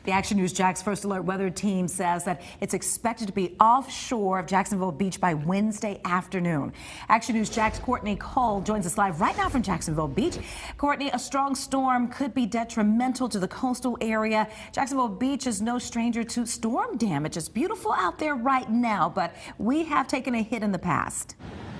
The Action News Jax First Alert weather team says that it's expected to be offshore of Jacksonville Beach by Wednesday afternoon. Action News Jax Courtney Cole joins us live right now from Jacksonville Beach. Courtney, a strong storm could be detrimental to the coastal area. Jacksonville Beach is no stranger to storm damage. It's beautiful out there right now, but we have taken a hit in the past.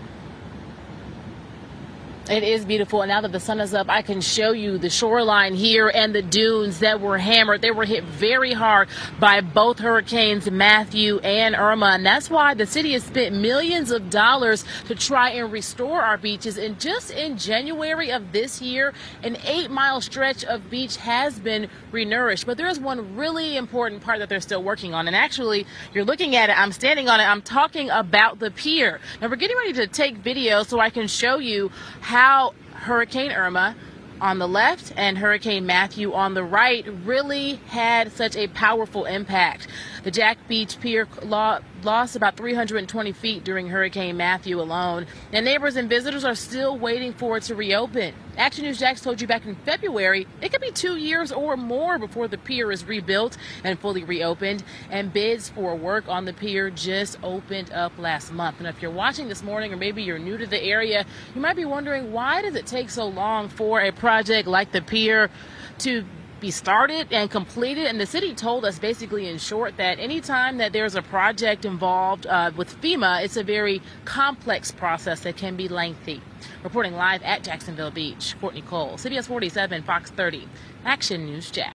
It is beautiful, and now that the sun is up, I can show you the shoreline here and the dunes that were hammered. They were hit very hard by both hurricanes Matthew and Irma, and that's why the city has spent millions of dollars to try and restore our beaches. And just in January of this year, an 8-mile stretch of beach has been renourished. But there is one really important part that they're still working on, and actually, you're looking at it, I'm standing on it, I'm talking about the pier. Now, we're getting ready to take video so I can show you how Hurricane Irma on the left and Hurricane Matthew on the right really had such a powerful impact. The Jack Beach Pier lost about 320 feet during Hurricane Matthew alone, and neighbors and visitors are still waiting for it to reopen. Action News Jax told you back in February it could be 2 years or more before the pier is rebuilt and fully reopened, and bids for work on the pier just opened up last month. And if you're watching this morning, or maybe you're new to the area, you might be wondering, why does it take so long for a project like the pier to be started and completed? And the city told us basically in short that anytime that there's a project involved with FEMA, it's a very complex process that can be lengthy. Reporting live at Jacksonville Beach, Courtney Cole, CBS 47, Fox 30, Action News Jax.